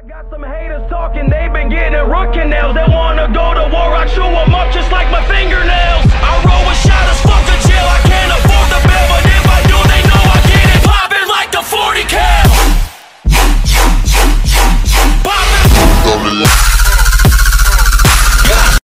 I got some haters talking, they been getting root canals. They wanna go to war, I chew 'em up.